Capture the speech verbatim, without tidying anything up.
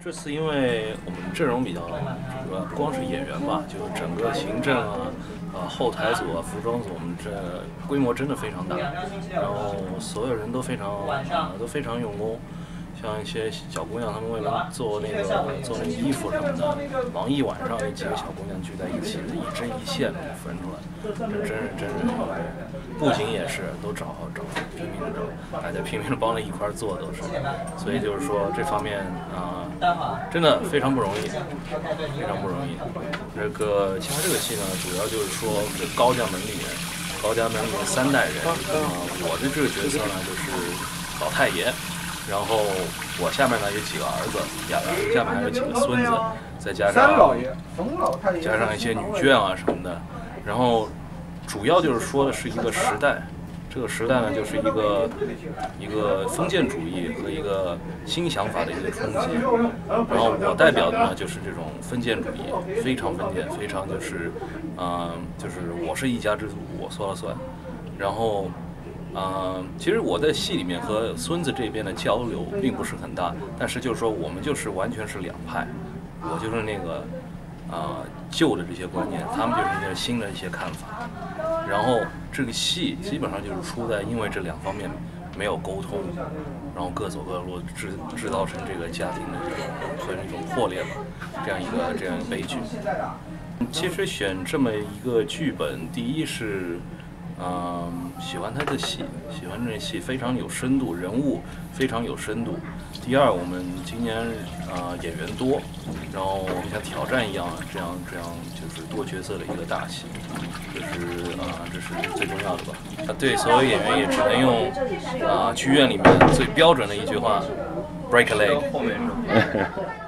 这次因为我们阵容比较主要，不光是演员吧，就是整个行政啊、呃后台组啊、服装组，我们这规模真的非常大，然后所有人都非常呃都非常用功。像一些小姑娘，她们为了做那个做那个衣服什么的，忙一晚上，有几个小姑娘聚在一起，一针一线的分出来，这真是真是。布景也是都找找拼命的找，大家拼命的帮着一块做都是，所以就是说这方面啊、呃，真的非常不容易，非常不容易。这个其他这个戏呢，主要就是说这高家门里面，高家门里面三代人啊、呃，我的这个角色呢就是老太爷。然后我下面呢有几个儿子，下面下面还有几个孙子，再加上加上一些女眷啊什么的。然后主要就是说的是一个时代，这个时代呢就是一个一个封建主义和一个新想法的一个冲击。然后我代表的呢就是这种封建主义，非常封建，非常就是，嗯、呃，就是我是一家之主，我说了算。然后。呃，其实我在戏里面和孙子这边的交流并不是很大，但是就是说我们就是完全是两派，我就是那个啊、呃、旧的这些观念，他们就是一些新的一些看法，然后这个戏基本上就是出在因为这两方面没有沟通，然后各走各的路，制制造成这个家庭的这种和这种破裂吧，这样一个这样一个悲剧。其实选这么一个剧本，第一是。嗯，喜欢他的戏，喜欢这戏非常有深度，人物非常有深度。第二，我们今年呃演员多，然后我们像挑战一样，这样这样就是多角色的一个大戏，这是啊、呃、这是最重要的吧。啊，对，所有演员也只能用啊、呃、剧院里面最标准的一句话 ，break a leg。